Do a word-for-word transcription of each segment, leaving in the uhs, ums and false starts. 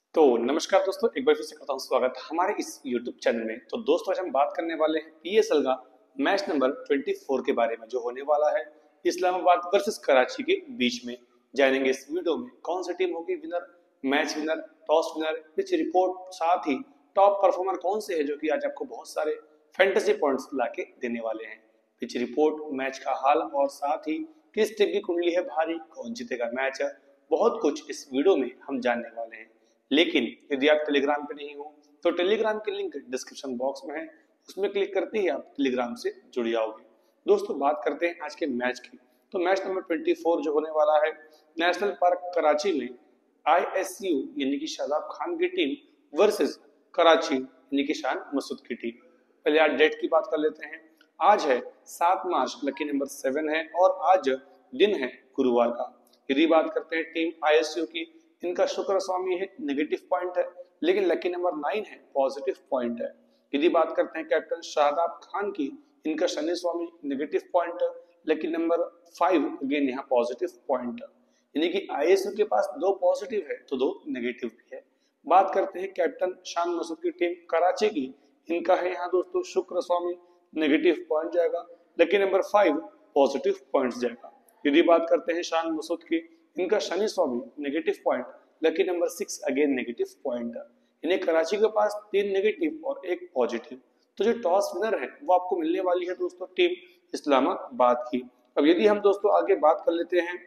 तो नमस्कार दोस्तों, एक बार फिर से करता हूँ स्वागत हमारे इस यूट्यूब चैनल में। तो दोस्तों, आज हम बात करने वाले हैं पीएसएल का मैच नंबर चौबीस के बारे में, जो होने वाला है इस्लामाबाद वर्सेस कराची के बीच में। जानेंगे इस वीडियो में कौन सी टीम होगी winner, match winner, toss winner, pitch report, साथ ही टॉप परफॉर्मर कौन से है जो कि आज आपको बहुत सारे फैंटेसी पॉइंट्स ला के देने वाले हैं। पिच रिपोर्ट, मैच का हाल और साथ ही किस टीम की कुंडली है भारी, कौन जीतेगा मैच, बहुत कुछ इस वीडियो में हम जानने वाले हैं। लेकिन यदि आप टेलीग्राम पे नहीं हो तो टेलीग्राम की लिंक डिस्क्रिप्शन बॉक्स में है, उसमें क्लिक करते ही आप टेलीग्राम से जुड़ जाओगे। दोस्तों, बात करते हैं आज के मैच की। तो मैच नंबर चौबीस जो होने वाला है नेशनल पार्क कराची में, आईएसयू यानी कि शादाब खान की टीम वर्सेस कराची यानी कि शान मसूद की टीम। पहले आज डेट की बात कर लेते हैं। आज है सात मार्च, लकी नंबर सेवन है और आज दिन है गुरुवार का। यदि बात करते हैं टीम आईएसयू की, इनका शुक्र स्वामी है, नेगेटिव पॉइंट है, लेकिन लकी नंबर नाइन है, पॉजिटिव पॉइंट है। यदि बात करते हैं कैप्टन शादाब खान की, इनका शनि स्वामी नेगेटिव पॉइंट है, लकी नंबर फाइव अगेन यहाँ पॉजिटिव पॉइंट है। यानी कि आईएसयू के पास दो पॉजिटिव है तो दो नेगेटिव भी है। बात करते हैं कैप्टन शान मसूद की टीम कराची की, इनका है यहाँ दोस्तों शुक्र स्वामी, नेगेटिव पॉइंट जाएगा, lucky number five positive point जाएगा। यदि बात करते हैं शान मसूद की, इनका शनि स्वामी negative point, lucky number six again negative point. यानी कराची के पास तीन नेगेटिव और एक पॉजिटिव। तो जो टॉस विनर है वो आपको मिलने वाली है दोस्तों टीम इस्लामाबाद की। अब यदि हम दोस्तों आगे बात कर लेते हैं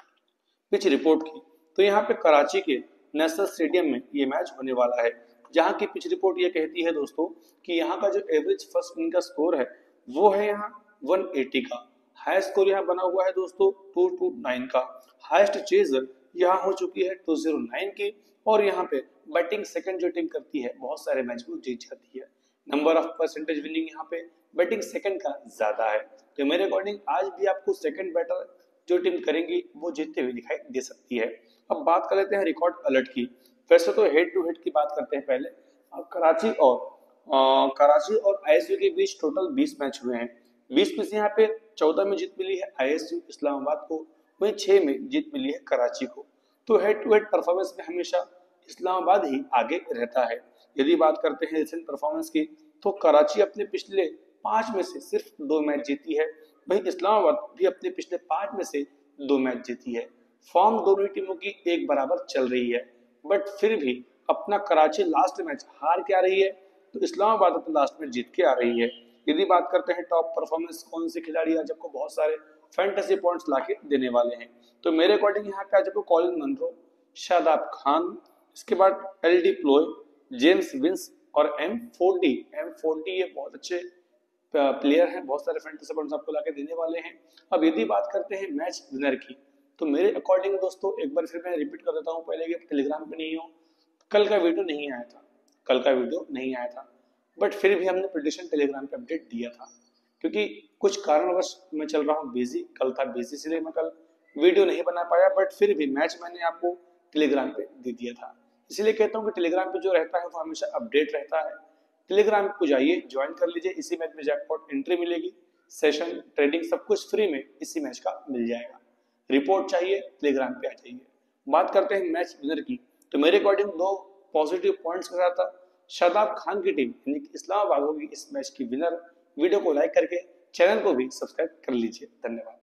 पिच रिपोर्ट की, तो यहाँ पे कराची के नेशनल स्टेडियम में ये मैच होने वाला है, जहाँ की पिच रिपोर्ट ये कहती है दोस्तों कि यहाँ का जो एवरेज फर्स्ट इनिंग का स्कोर है वो है यहाँ एक सौ अस्सी का। हाई स्कोर यहाँ बना हुआ है दोस्तों दो सौ उनतीस का। हाईएस्ट चेज यहाँ हो चुकी है दो सौ नौ की, और यहाँ पे बैटिंग सेकंड जो टीम करती है बहुत सारे मैच में जीत जाती है। नंबर ऑफ परसेंटेज विनिंग यहाँ पे बैटिंग सेकंड का ज्यादा है। तो मेरे अकॉर्डिंग आज भी आपको सेकंड बैटर जो टीम करेंगी वो जीतते हुए दिखाई दे सकती है। अब बात कर लेते हैं रिकॉर्ड अलर्ट की। वैसे तो हेड टू हेड की बात करते हैं पहले। अब कराची और आ, कराची और आईएसयू के बीच टोटल बीस मैच हुए हैं। बीस में से यहाँ पे चौदह में जीत मिली है आईएसयू इस्लामाबाद को, वहीं छह में जीत मिली है कराची को। तो हेड टू हेड परफॉर्मेंस में हमेशा इस्लामाबाद ही आगे रहता है। यदि बात करते हैं रिसेंट परफॉर्मेंस की, तो कराची अपने पिछले पांच में से सिर्फ दो मैच जीती है, वहीं इस्लामाबाद भी अपने पिछले पांच में से दो मैच जीती है। फॉर्म दोनों ही टीमों की एक बराबर चल रही है, बट फिर भी अपना कराची लास्ट मैच हार के आ रही है, तो इस्लामाबाद अपना लास्ट मैच जीत के आ रही है। यदि बात करते हैं टॉप परफॉर्मेंस कौन से खिलाड़ी आज आपको बहुत सारे फैंटेसी पॉइंट्स लाके देने वाले हैं, तो मेरे अकॉर्डिंग यहाँ पे आज आपको कॉलिन मनरो, शादाब खान, इसके बाद एल डी प्लोय, जेम्स विंस और एम फोर्टी एम फोर्टी ये बहुत अच्छे प्लेयर हैं, बहुत सारे फैंटेसी पॉइंट्स आपको लाके देने वाले हैं। अब यदि बात करते हैं मैच विनर की, तो मेरे अकॉर्डिंग दोस्तों एक बार फिर मैं रिपीट कर देता हूँ, पहले कि टेलीग्राम पे नहीं हो, कल का वीडियो नहीं आया था कल का वीडियो नहीं आया था बट फिर भी हमने प्रेडिक्शन टेलीग्राम पे अपडेट दिया था, क्योंकि कुछ कारणवश मैं चल रहा हूँ बिजी, कल था बिजी इसलिए मैं कल वीडियो नहीं बना पाया, बट फिर भी मैच मैंने आपको टेलीग्राम पे दे दिया था। इसलिए कहता हूँ कि टेलीग्राम पे जो रहता है वो हमेशा अपडेट रहता है। टेलीग्राम को जाइए, ज्वाइन कर लीजिए, इसी मैच में जैकपॉट एंट्री मिलेगी, सेशन ट्रेडिंग सब कुछ फ्री में इसी मैच का मिल जाएगा। रिपोर्ट चाहिए टेलीग्राम पे आ जाइए। बात करते हैं मैच विनर की, तो मेरे अकॉर्डिंग दो पॉजिटिव पॉइंट्स के साथ शादाब खान की टीम यानी कि इस्लामाबाद होगी इस मैच की विनर। वीडियो को लाइक करके चैनल को भी सब्सक्राइब कर लीजिए। धन्यवाद।